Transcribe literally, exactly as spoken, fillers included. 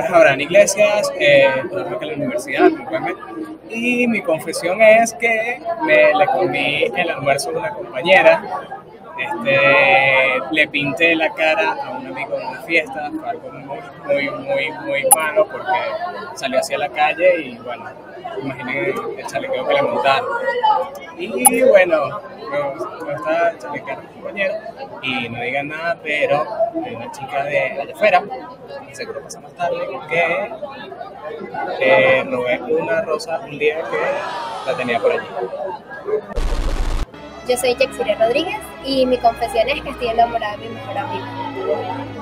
nombre es Abraham Iglesias, eh, trabajo aquí en la universidad, simplemente. Y mi confesión es que me le comí el almuerzo de una compañera. Este, le pinté la cara a un amigo en una fiesta, fue algo muy, muy, muy, muy malo porque salió hacia la calle y bueno, imaginen el chalequeo que le montaron. Y bueno, me, me gusta chalequear a un compañero y no digan nada, pero hay una chica de allá afuera, y seguro pasa más tarde, que eh, robé una rosa un día que la tenía por allí. Yo soy Yexire Rodríguez y mi confesión es que estoy enamorada de mi mejor amigo.